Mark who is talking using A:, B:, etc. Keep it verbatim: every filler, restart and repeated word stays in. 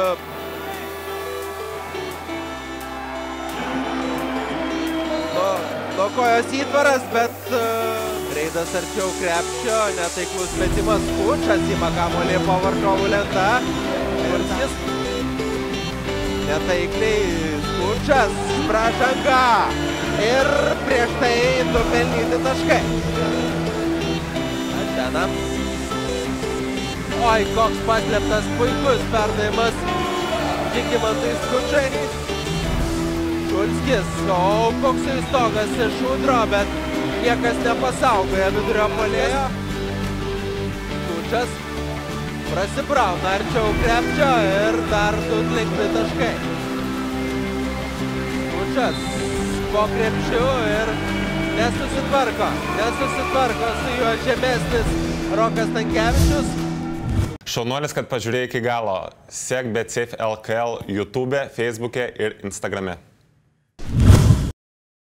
A: nuo, nuo kojos įtvaras, bet Reidas arčiau krepšio, netaiklus metimas. Kučas ima kamuolį po varžovų lenta. Šulskis netaikliai. Kučas pražanga ir prieš tai nupelnyti taškai. Atena. Oi, koks paslėptas puikus perdavimas Žygimantui Skučai. Šulskis, o koks stogas iš Udro, bet niekas nepasaugoja vidurio puolėjo. Kučas prasibrauna arčiau krepšio ir dar du lengvi taškai. Kučas po krepšiu ir nesusitvarko, nesusitvarko su juo žemesnis Rokas Stankevičius.
B: Šaunuolis, kad pažiūrėjai iki galo. Sek BetSafe L K L YouTube, Facebook'e ir Instagram'e.